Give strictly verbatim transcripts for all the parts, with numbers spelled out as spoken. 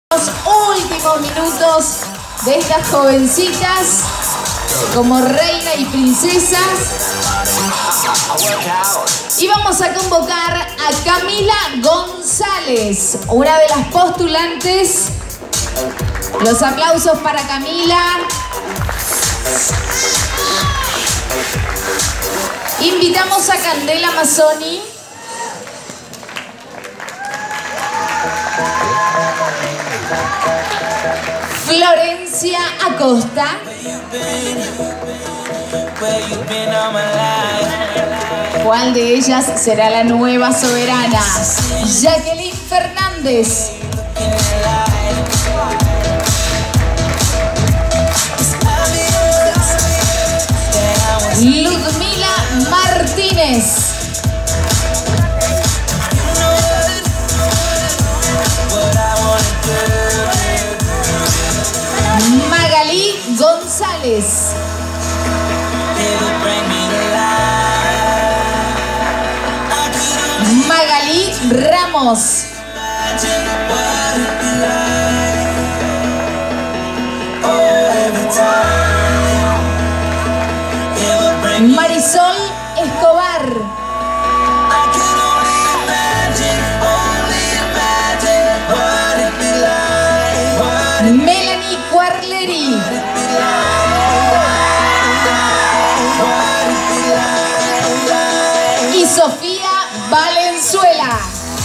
Los últimos minutos de estas jovencitas como reina y princesas, y vamos a convocar a Camila González, una de las postulantes. Los aplausos para Camila. Invitamos a Candela Mazzoni. Florencia Acosta. ¿Cuál de ellas será la nueva soberana? Jacqueline Fernández. Ludmila Martínez. Magalí González. Magalí Ramos. Marisol Escobar. Melanie Cuarleri. Y Sofía Valenzuela.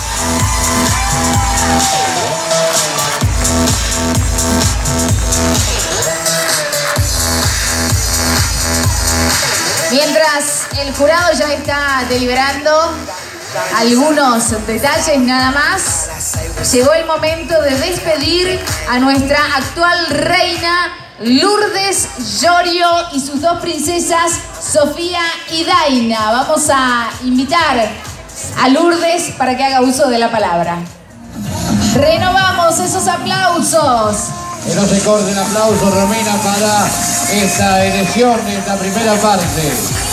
Mientras el jurado ya está deliberando algunos detalles nada más, llegó el momento de despedir a nuestra actual reina Lourdes Llorio y sus dos princesas Sofía y Daina. Vamos a invitar a Lourdes para que haga uso de la palabra. Renovamos esos aplausos. Que no se corte el aplauso, Romina, para esta elección, esta primera parte.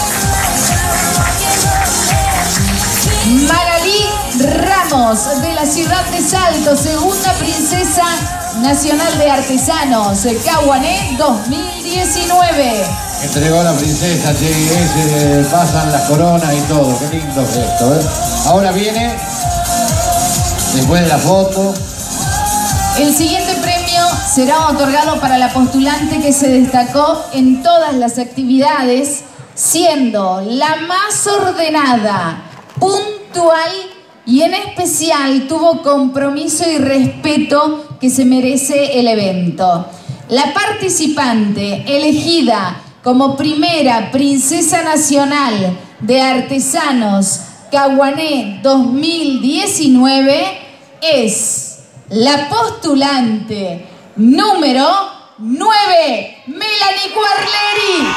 Magalí Ramos, de la ciudad de Salto, segunda princesa nacional de artesanos, Caguané dos mil diecinueve. Entregó a la princesa, sí, ese, pasan las coronas y todo, qué lindo es esto, ¿eh? Ahora viene, después de la foto. El siguiente premio será otorgado para la postulante que se destacó en todas las actividades, siendo la más ordenada, puntual y en especial tuvo compromiso y respeto que se merece el evento. La participante elegida como primera princesa nacional de artesanos Caguané dos mil diecinueve es la postulante número nueve, Melanie Cuarleri.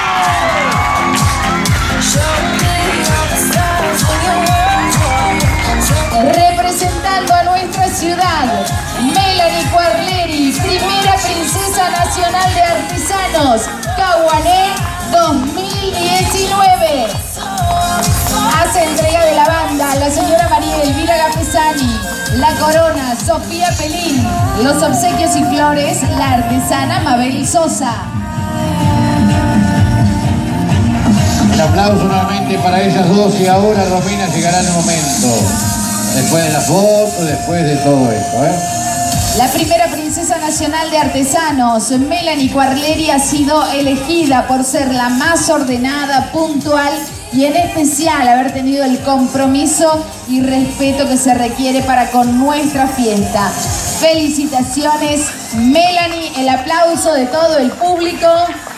Representando a nuestra ciudad, Melanie Cuarleri, primera princesa nacional de artesanos, Caguané dos mil diecinueve. Hace entrega de la banda la señora María Elvira Gapesani, la corona Sofía Pelín, los obsequios y flores la artesana Mabel Sosa. El aplauso nuevamente para ellas dos y ahora Romina llegará el momento. Después de la foto, después de todo esto, ¿eh? La primera princesa nacional de artesanos, Melanie Cuarleri, ha sido elegida por ser la más ordenada, puntual y en especial haber tenido el compromiso y respeto que se requiere para con nuestra fiesta. Felicitaciones, Melanie, el aplauso de todo el público.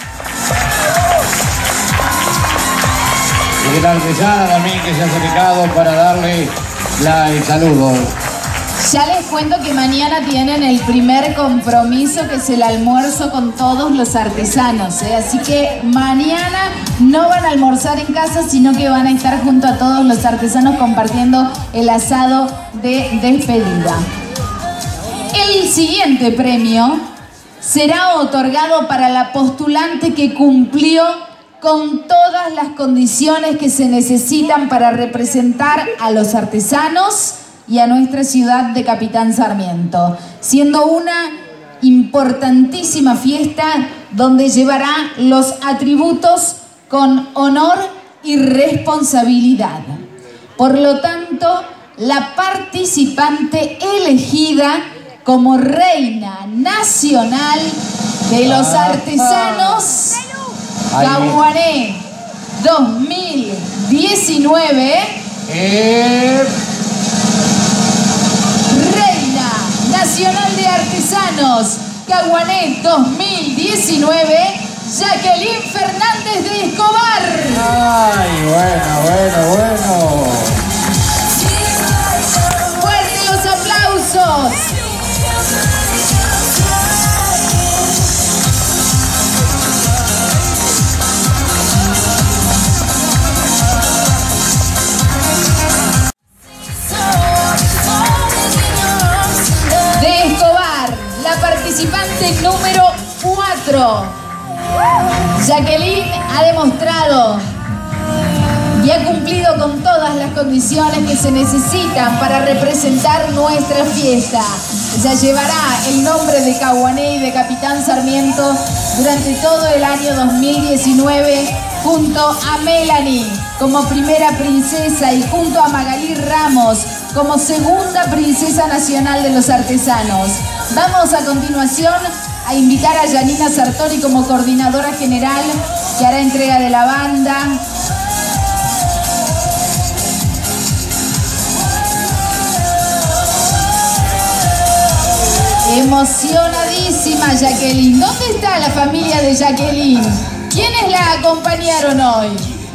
Y la artesana también que se ha acercado para darle la, el saludo. Ya les cuento que mañana tienen el primer compromiso, que es el almuerzo con todos los artesanos, ¿eh? Así que mañana no van a almorzar en casa, sino que van a estar junto a todos los artesanos compartiendo el asado de despedida. El siguiente premio será otorgado para la postulante que cumplió con todas las condiciones que se necesitan para representar a los artesanos y a nuestra ciudad de Capitán Sarmiento, siendo una importantísima fiesta donde llevará los atributos con honor y responsabilidad. Por lo tanto, la participante elegida como Reina Nacional de los Artesanos Caguané dos mil diecinueve, Eh, Reina Nacional de Artesanos Caguané dos mil diecinueve, Jacqueline Fernández de Escobar. Ay, bueno, bueno, bueno. ¡Fuerte los aplausos! De Escobar, la participante número cuatro. Jacqueline ha demostrado y ha cumplido con todas las condiciones que se necesitan para representar nuestra fiesta. Ella llevará el nombre de Caguané y de Capitán Sarmiento durante todo el año dos mil diecinueve, junto a Melanie como primera princesa y junto a Magalí Ramos como segunda princesa nacional de los artesanos. Vamos a continuación a invitar a Yanina Sartori como coordinadora general, que hará entrega de la banda. Emocionadísima Jacqueline. ¿Dónde está la familia de Jacqueline? ¿Quiénes la acompañaron hoy?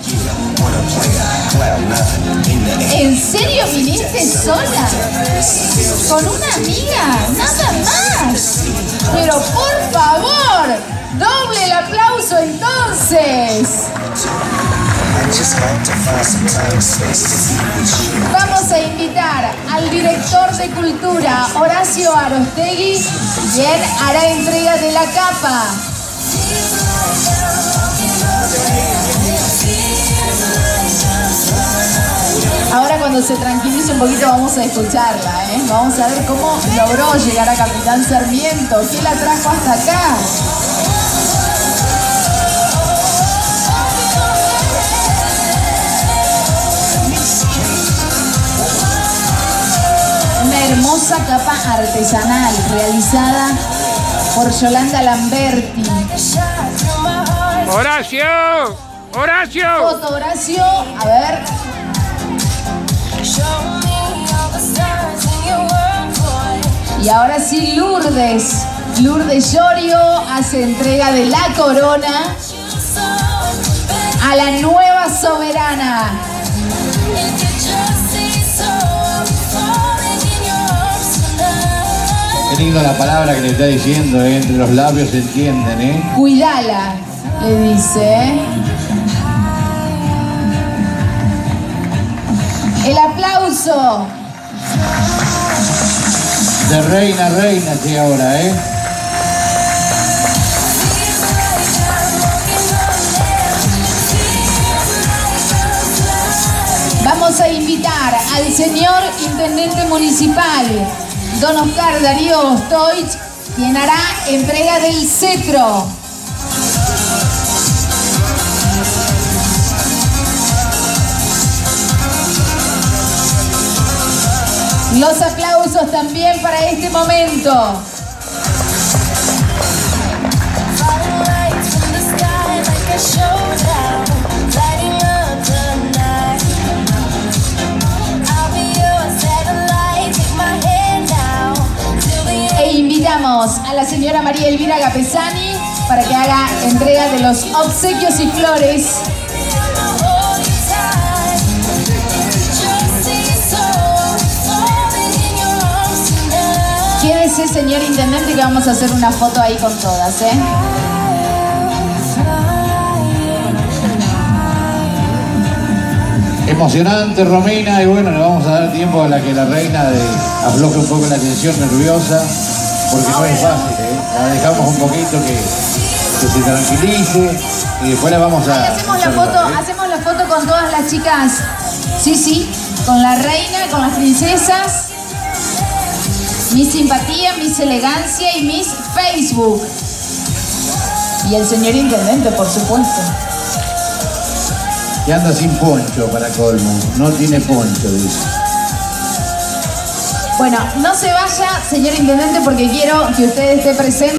¿En serio viniste sola? ¿Con una amiga? Nada más. Pero por favor, doble el aplauso entonces. Vamos a invitar al director de Cultura, Horacio Arostegui, quien hará entrega de la capa. Ahora cuando se tranquilice un poquito vamos a escucharla, ¿eh? Vamos a ver cómo logró llegar a Capitán Sarmiento, qué la trajo hasta acá. Una hermosa capa artesanal realizada por Yolanda Lamberti. ¡Horacio! ¡Horacio! Foto, Horacio. A ver. Y ahora sí, Lourdes. Lourdes Llorio hace entrega de la corona a la nueva soberana. Qué lindo la palabra que le está diciendo, ¿eh? Entre los labios se entienden, ¿eh? Cuidala, le dice, ¿eh? El aplauso. De reina a reina, sí, ahora, ¿eh? Vamos a invitar al señor Intendente Municipal, don Oscar Darío Ostoich, quien hará entrega del cetro. Los aplausos también para este momento. E invitamos a la señora María Elvira Gapesani para que haga entrega de los obsequios y flores. Quédese, señor intendente, que vamos a hacer una foto ahí con todas, ¿eh? Emocionante, Romina, y bueno, le vamos a dar tiempo a la que la reina de, afloje un poco la tensión nerviosa, porque no es fácil, ¿eh? La dejamos un poquito que, que se tranquilice y después la vamos a... Ahí hacemos la foto, ¿eh? Hacemos la foto con todas las chicas. Sí, sí. con la reina, con las princesas. Miss Simpatía, Miss Elegancia y Miss Facebook. Y el señor intendente, por supuesto. Y anda sin poncho para colmo. No tiene poncho, dice. Bueno, no se vaya, señor intendente, porque quiero que usted esté presente.